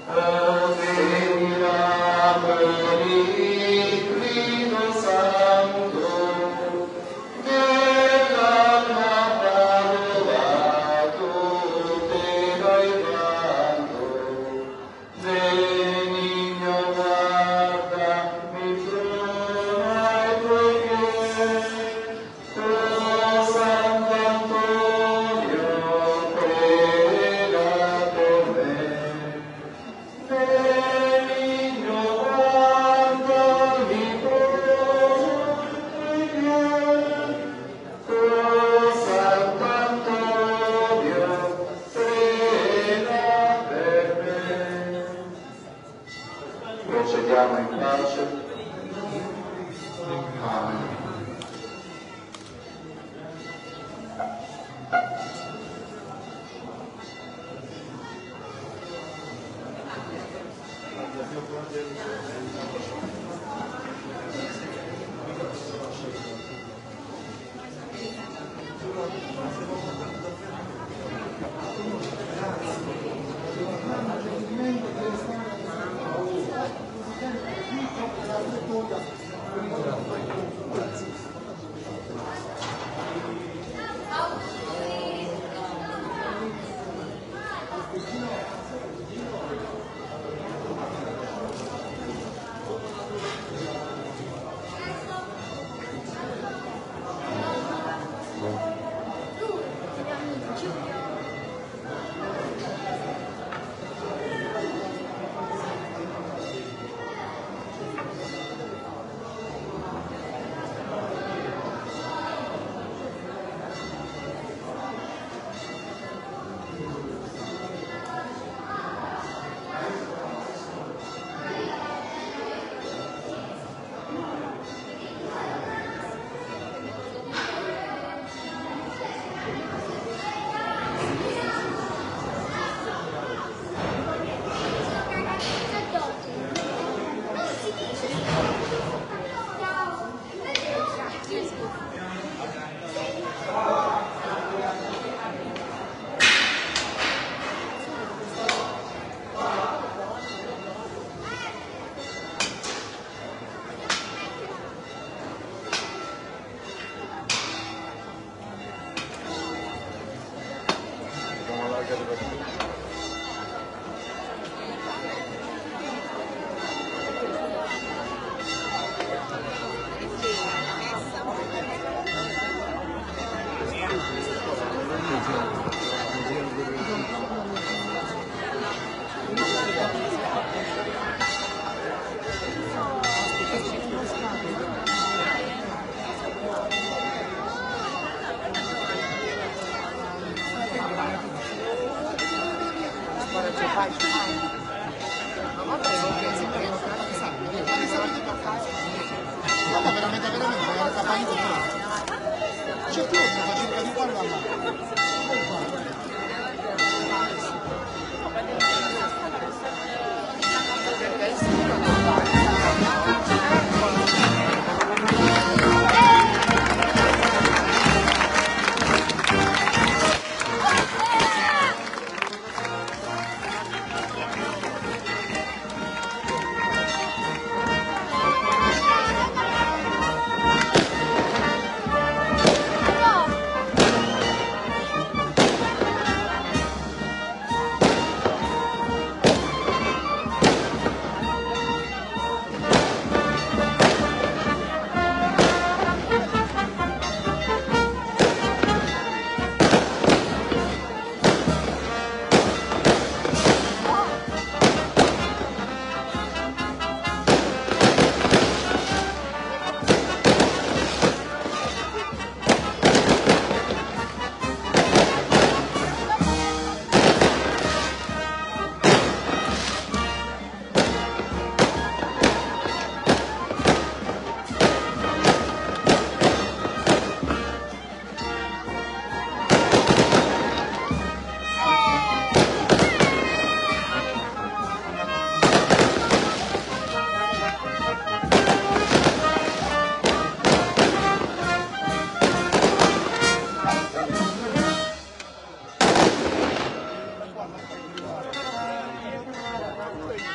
Procediamo in pace. Amen.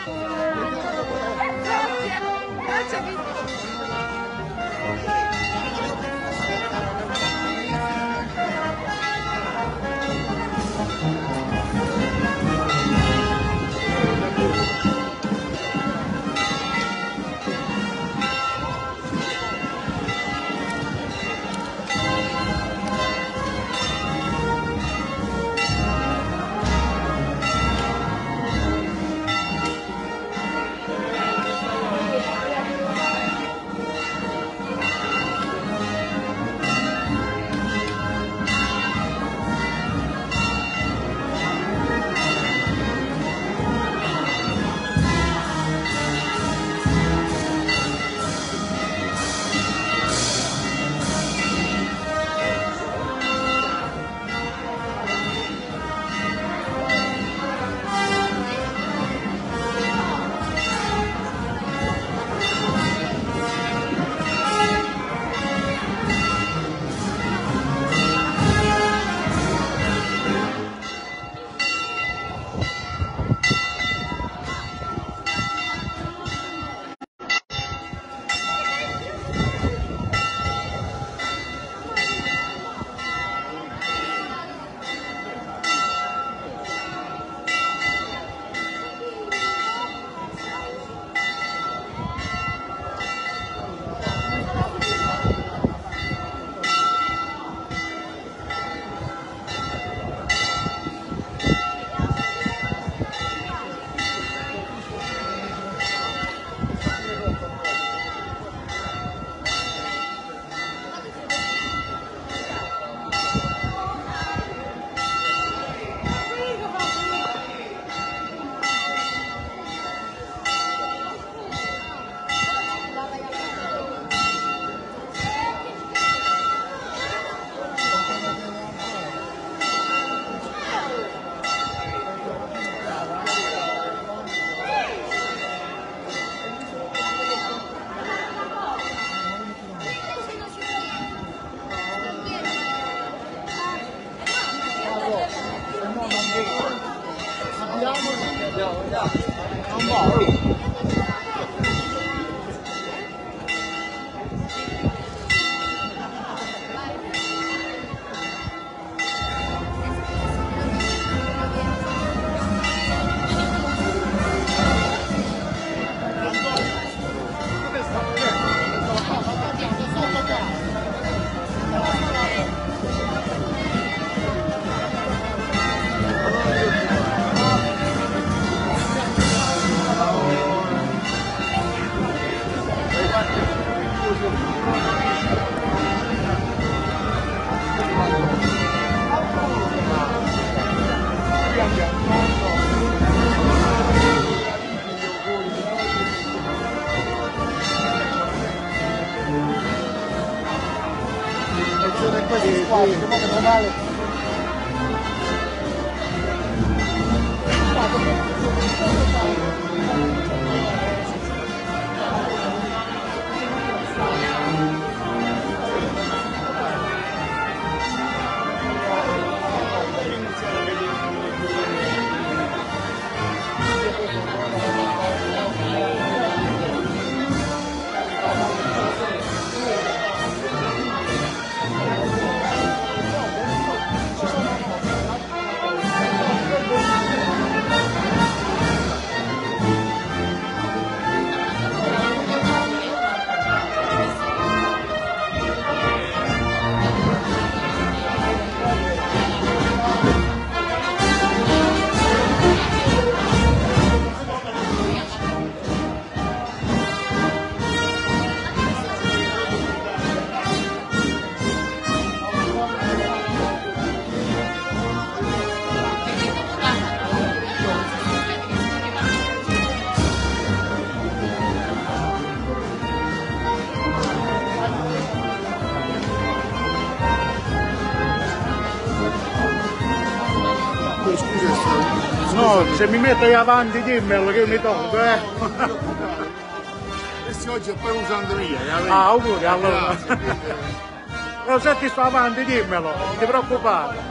No, se mi metti avanti dimmelo che io mi tolgo, Questi oggi è poi usando via, Ah, auguri, allora. Però se ti sto avanti dimmelo, non ti preoccupare.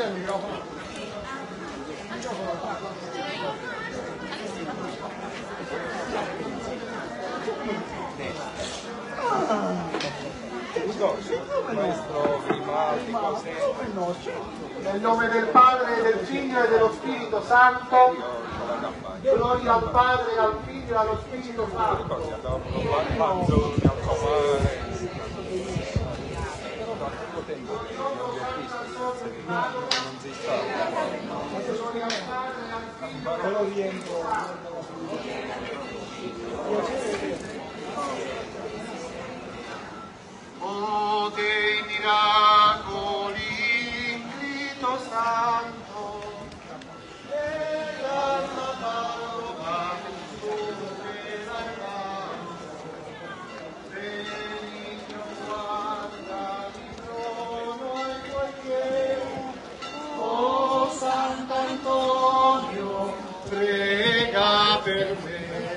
Nel nome del Padre, del Figlio e dello Spirito Santo, gloria al Padre, al Figlio e allo Spirito Santo. Oh, dei miracoli, Spirito Santo, e la parola benigno guarda di trono e tuoi piedi. Oh, Sant'Antonio, prega per me.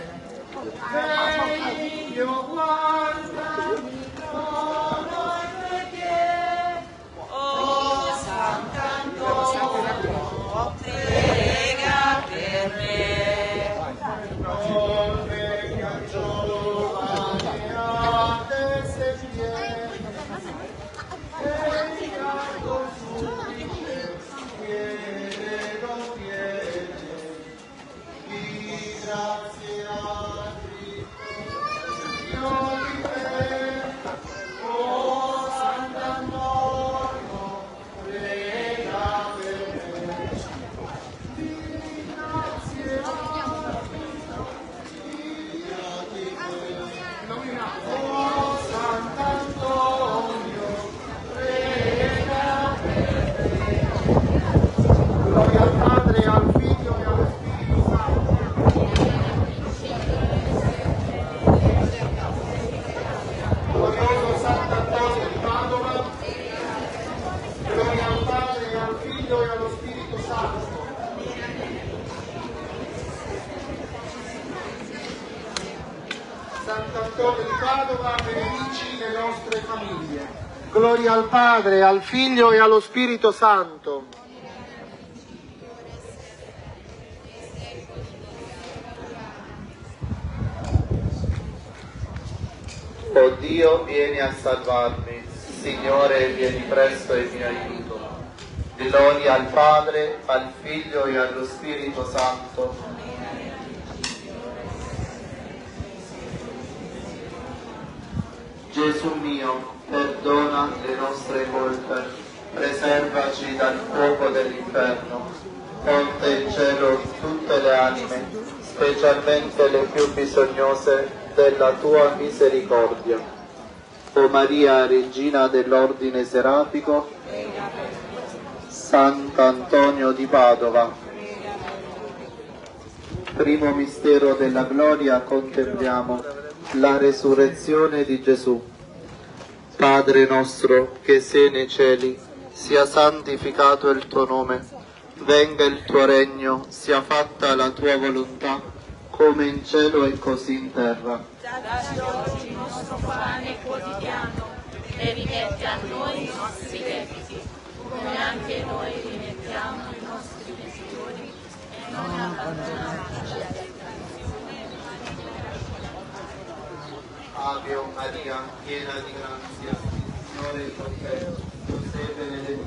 Benigno guarda di trono e tuoi piedi. Oh, Sant'Antonio, prega per me. Non venga giovane a te se viene, venga così, viene, non viene, di grazia Dio di te. Oh, Sant'Antonio, prega per me. Di grazia oh, Sant'Antonio, prega per me. Gloria al Padre, al Figlio e allo Spirito Santo. Glorioso Sant'Antonio di Padova, gloria al Padre, al Figlio e allo Spirito Santo. Sant'Antonio di Padova, benedici le nostre famiglie. Gloria al Padre, al Figlio e allo Spirito Santo. O Dio, vieni a salvarmi. Signore, vieni presto in mio aiuto. Gloria al Padre, al Figlio e allo Spirito Santo. Gesù mio, perdona le nostre colpe, preservaci dal fuoco dell'inferno, porta in cielo tutte le anime, specialmente le più bisognose della tua misericordia. O Maria, Regina dell'Ordine Serafico, Sant'Antonio di Padova. Primo mistero della gloria, contempliamo la resurrezione di Gesù. Padre nostro che sei nei cieli, sia santificato il tuo nome, venga il tuo regno, sia fatta la tua volontà, come in cielo e così in terra. Dacci oggi il nostro pane quotidiano e rimetti a noi i nostri debiti, come anche noi rimettiamo i nostri debitori, e non abbandonarci alla tentazione. Ave Maria, piena di grazia, il Signore è con te, tu sei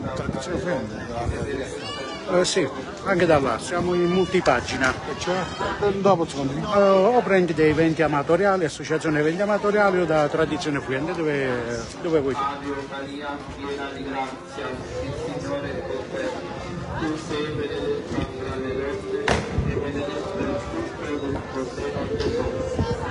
benedetta. Sì, anche da là, siamo in multipagina. Dopo ci continua. O prendi dei eventi amatoriali, associazione eventi amatoriali o da tradizione fluente, dove vuoi. Ave Maria, piena di grazia, il Signore è con te, tu sei benedetta tra le donne e benedetto il frutto del tuo seno, Gesù.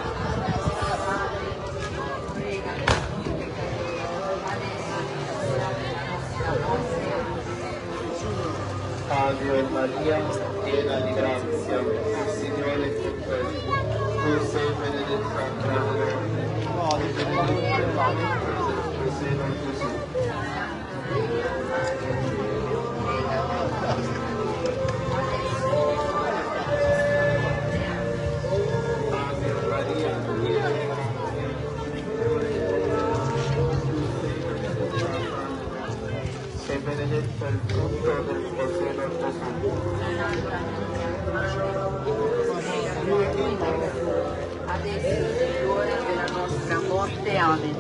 Ave Maria, piena di grazia, il Signore è con te, tu sei benedetta tra le donne e benedetto il frutto del tuo seno, Gesù. Ave Maria, piena di grazia, il Signore è con te, tu sei benedetta benedetto il frutto del tuo seno, Gesù. Adesso è l'ora della nostra morte. Amen.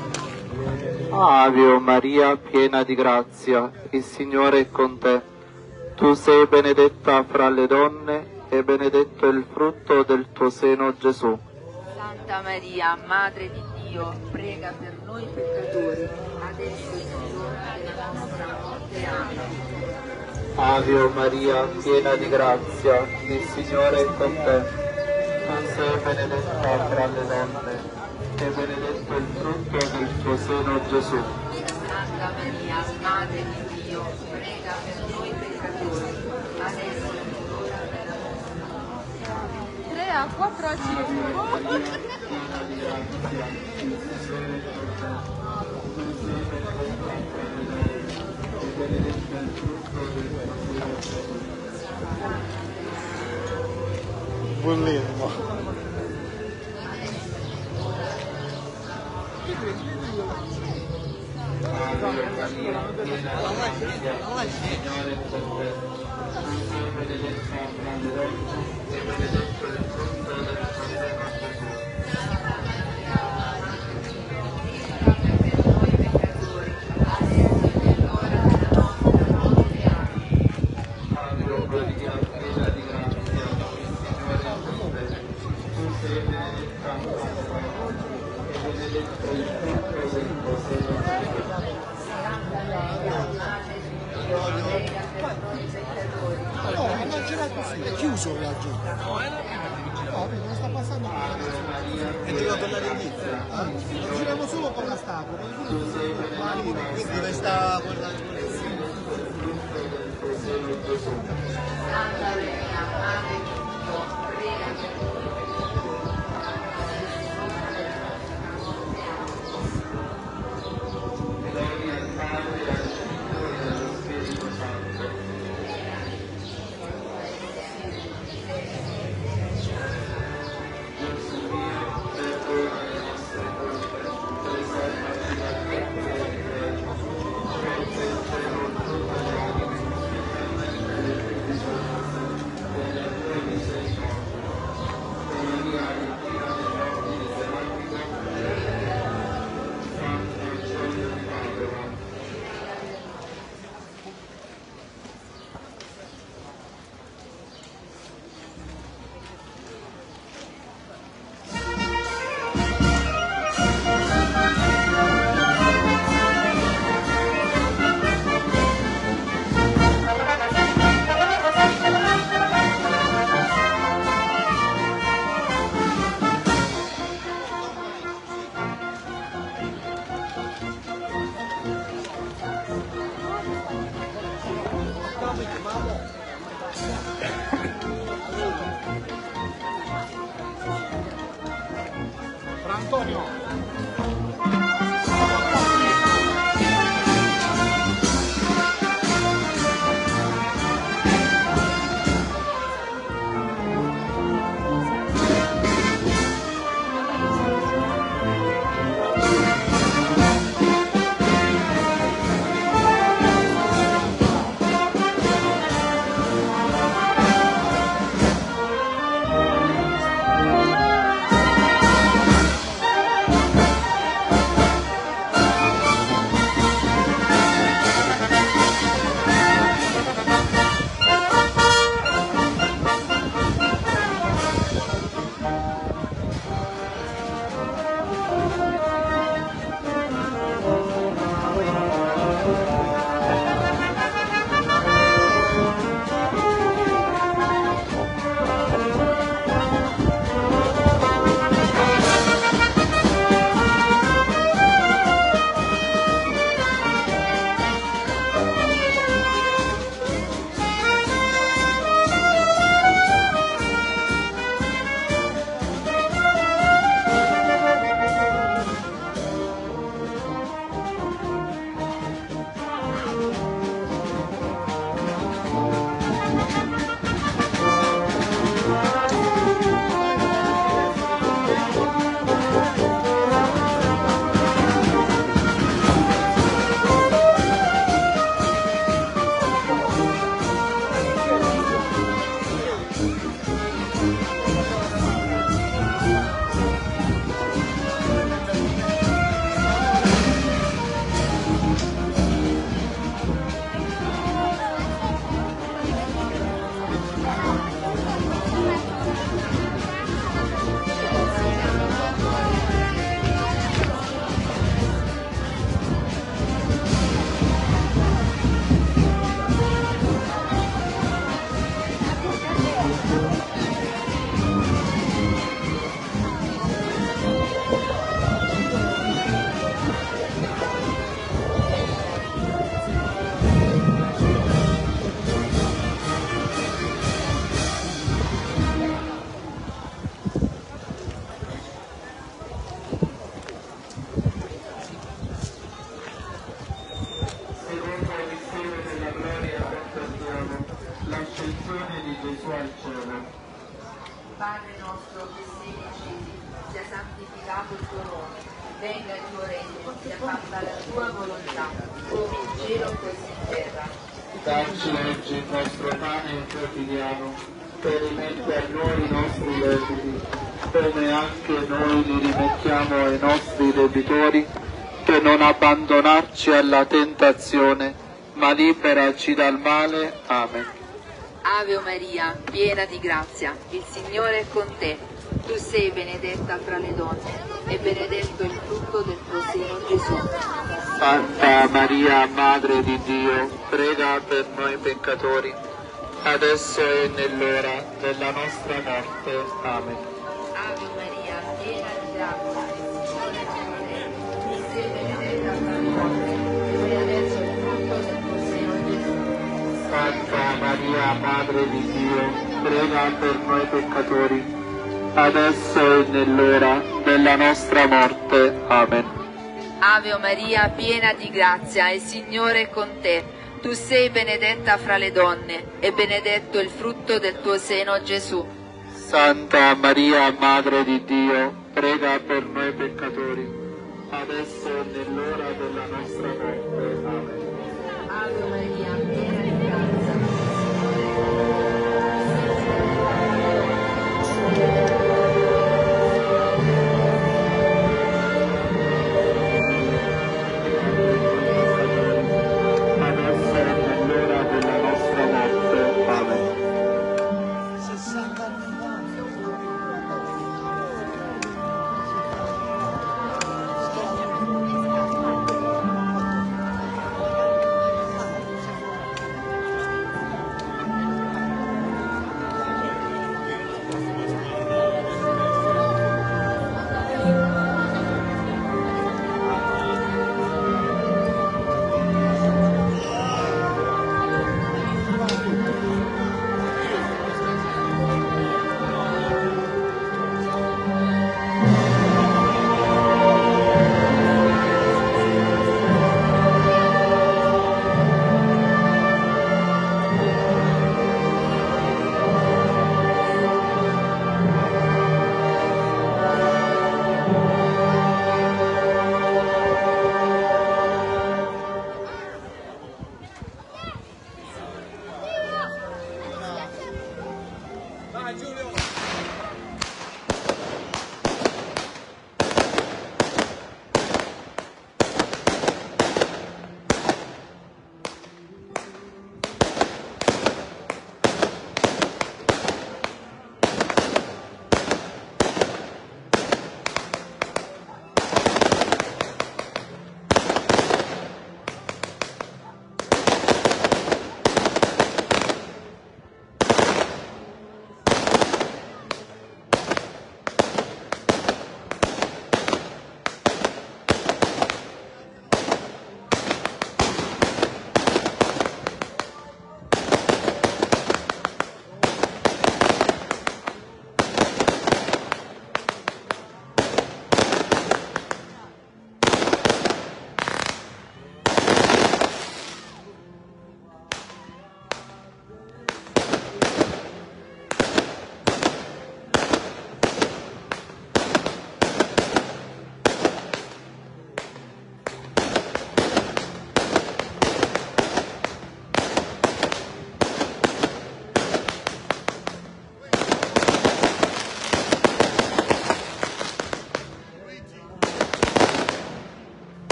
Ave Maria, piena di grazia, il Signore è con te. Tu sei benedetta fra le donne e benedetto il frutto del tuo seno, Gesù. Santa Maria, Madre di Dio, prega per noi peccatori, adesso è l'ora della nostra morte. Amen. Ave Maria, piena di grazia, il Signore è con te. Tu sei benedetta fra le donne e benedetto il frutto del tuo seno, Gesù. Santa Maria, Madre di Dio, prega per noi peccatori, adesso è l'ora della nostra morte. Amen. 3 a 4 a 5. Volevo. È chiuso il viaggio. No, non sta passando più. E devo tornare indietro. Lo giriamo solo con la statua. Quindi dove sta guardando Santa Maria, Madre di Dio, prega per noi Padre nostro che sei nei cieli, sia santificato il tuo nome, venga il tuo regno, sia fatta la tua volontà, come in cielo così in terra. Dacci oggi il nostro pane quotidiano, e rimetti a noi i nostri debiti, come anche noi li rimettiamo ai nostri debitori, che non abbandonarci alla tentazione, ma liberaci dal male. Amen. Ave Maria, piena di grazia, il Signore è con te. Tu sei benedetta fra le donne, e benedetto il frutto del tuo seno, Gesù. Santa Maria, Madre di Dio, prega per noi peccatori, adesso e nell'ora della nostra morte. Amen. Ave Maria, piena di grazia, il Signore è con te. Tu sei benedetta fra le donne, e benedetto il frutto del tuo seno, Gesù. Santa Maria, Madre di Dio, prega per noi peccatori, adesso e nell'ora della nostra morte. Amen. Ave Maria, piena di grazia, il Signore è con te. Tu sei benedetta fra le donne, e benedetto il frutto del tuo seno, Gesù. Santa Maria, Madre di Dio, prega per noi peccatori, adesso e nell'ora della nostra morte. Amen. Ave Maria, piena di grazia, il Signore è con te. Adesso e nell'ora della nostra morte. Amen. 60 anni fa.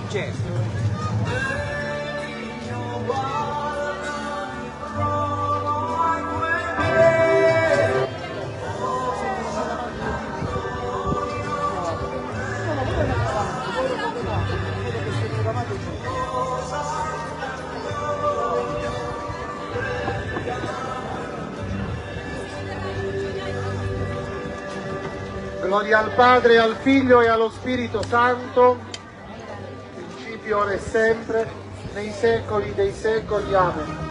Gloria al Padre, al Figlio e allo Spirito Santo, principio, ora e sempre, nei secoli dei secoli. Amen.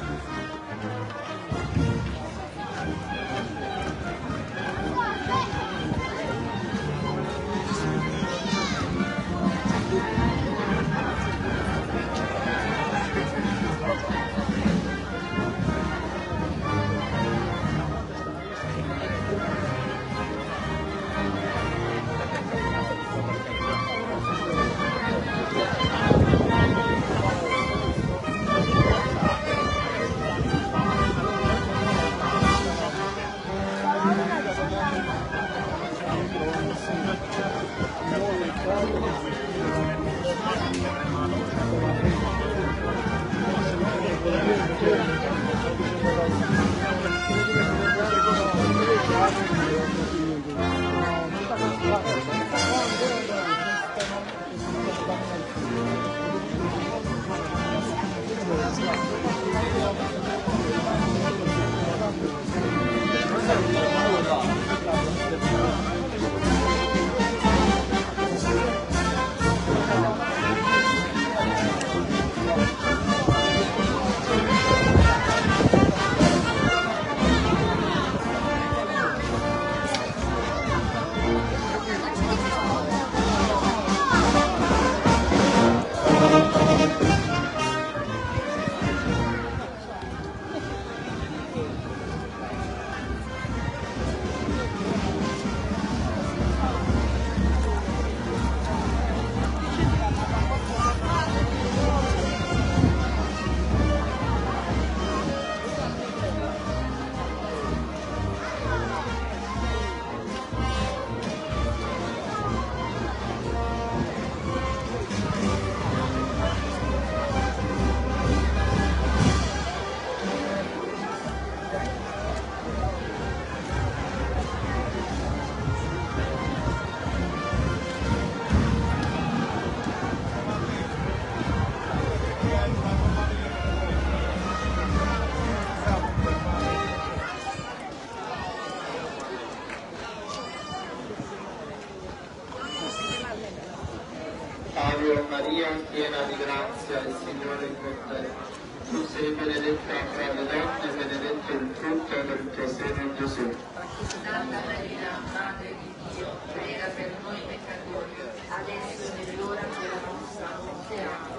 Ave Maria, piena di grazia, il Signore è con te. Tu sei benedetta fra le donne e benedetto il frutto del tuo seno, Gesù. Santa Maria, Madre di Dio, prega per noi peccatori, adesso e nell'ora della nostra morte.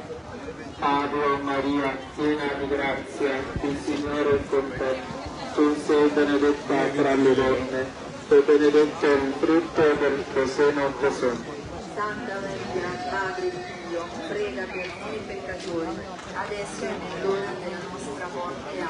Amen. Ave Maria, piena di grazia, il Signore è con te. Tu sei benedetta fra le donne e benedetto il frutto del tuo seno, Gesù. Santa Maria, Madre di Dio, prega per noi peccatori, adesso e nell'ora della nostra morte.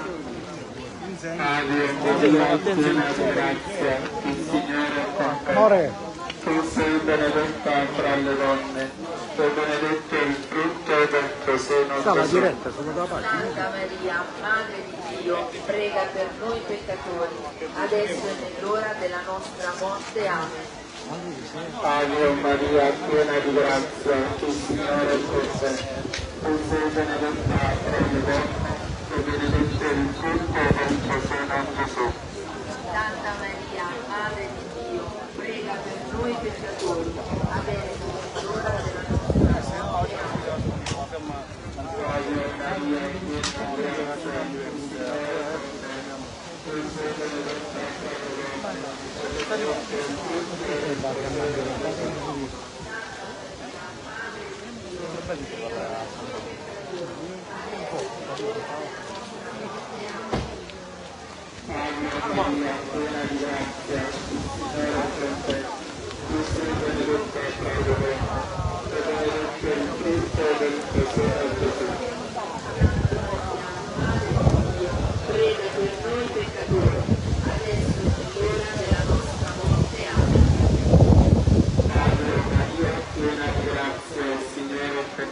Amen. Ave Maria, piena di grazia, il Signore è con te. Amore, Tu sei benedetta fra le donne e benedetto il frutto del tuo seno, sta la Gesù. diretta, sono da parte. Santa Maria, Madre di Dio, prega per noi peccatori, adesso e nell'ora della nostra morte. Amen. Ave Maria, piena di grazia, il Signore è con te. Tu sei benedetta fra le donne e benedetto il frutto del tuo seno, Gesù. Santa Maria, Madre di Dio, prega per noi peccatori, adesso e nell'ora della nostra morte. Amen. Ave Maria, piena di grazia, il Signore è con te. Tu sei benedetta fra le donne e benedetto il frutto del tuo seno, Gesù. Ave Maria, piena di grazia, il Signore è con te. Tu sei benedetta fra le donne e benedetto il frutto del tuo seno, Gesù. Prega per noi peccatori, adesso e nell'ora della nostra morte. Amen. Ave Maria, piena di grazia, il Signore è con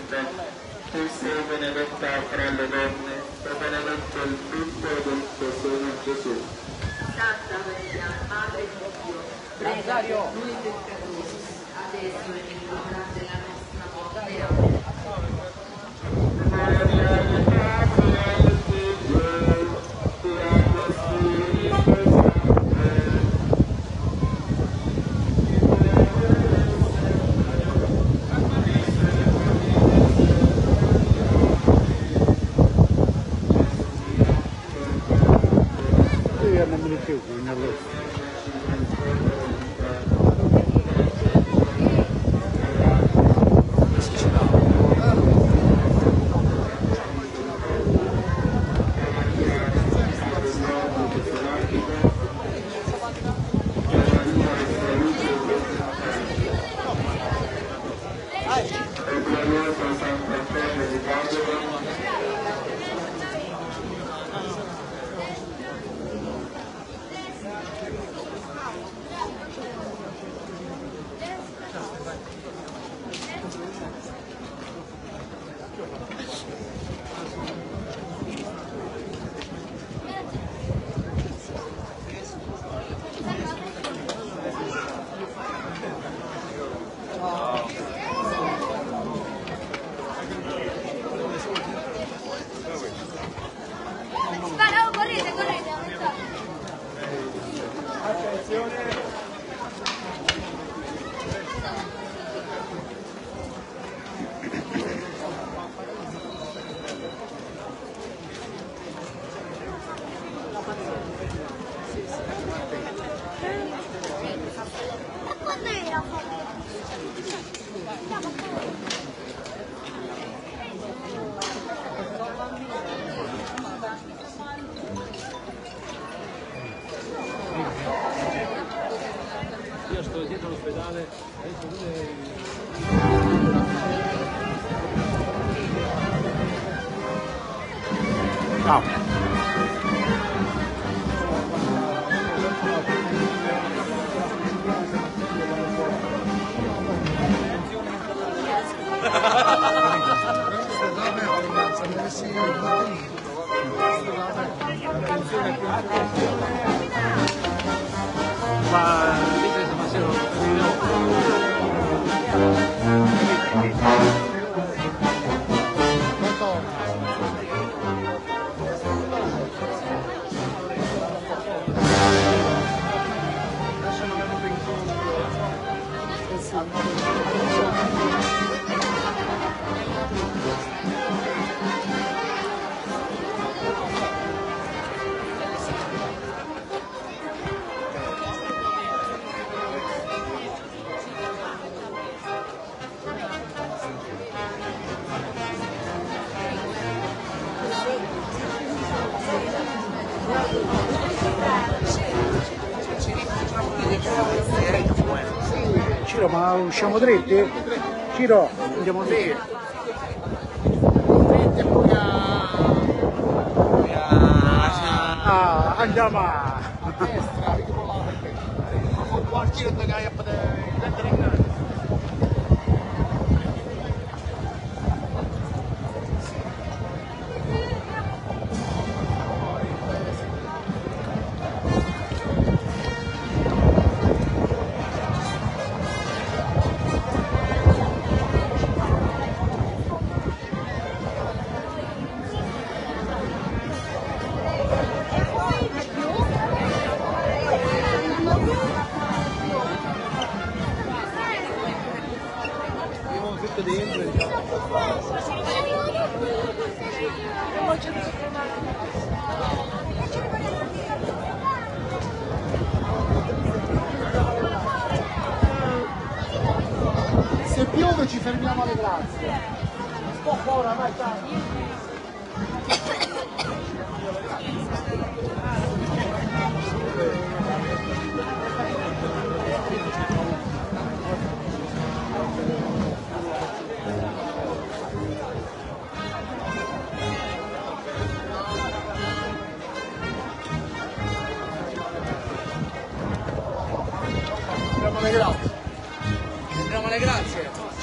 Io sto dietro l'ospedale, adesso Ciao. ma vite stasera Ciro, ma usciamo dritti? Ciro, andiamo dritti. Ah, andiamo! Se piove ci fermiamo alle grazie. Un po' fuori, vai, dai. Andiamo alle grazie.